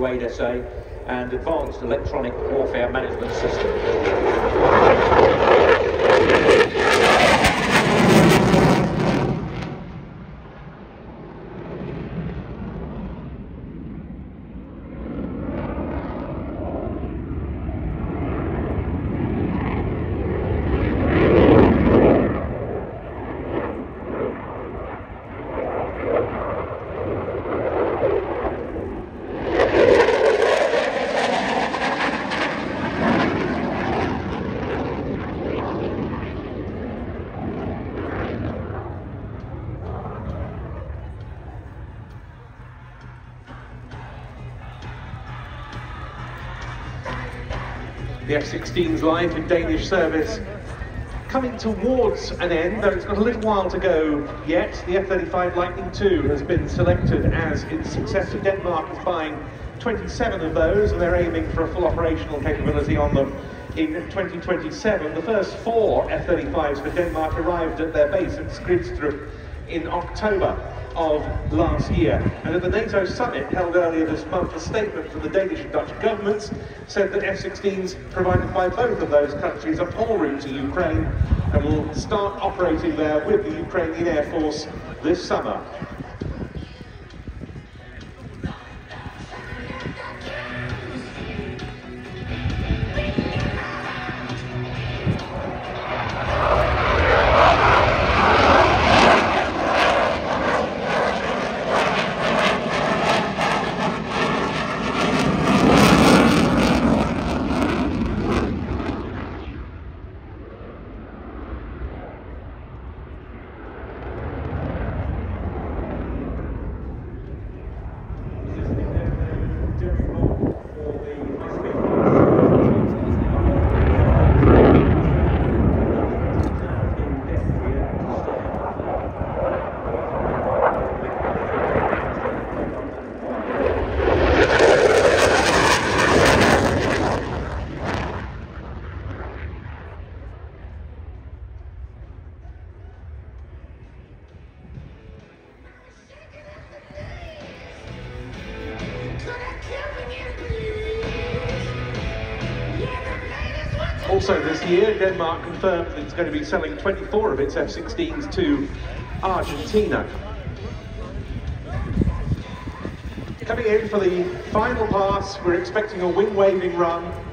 grade SA and advanced electronic warfare management system. The F-16's life in Danish service coming towards an end, though it's got a little while to go yet. The F-35 Lightning II has been selected as its successor. Denmark is buying 27 of those, and they're aiming for a full operational capability on them in 2027. The first 4 F-35s for Denmark arrived at their base at Skrydstrup in October of last year. And at the NATO summit held earlier this month, a statement from the Danish and Dutch governments said that F-16s provided by both of those countries are en route to Ukraine and will start operating there with the Ukrainian Air Force this summer. Also this year, Denmark confirmed that it's going to be selling 24 of its F-16s to Argentina. Coming in for the final pass, we're expecting a wing-waving run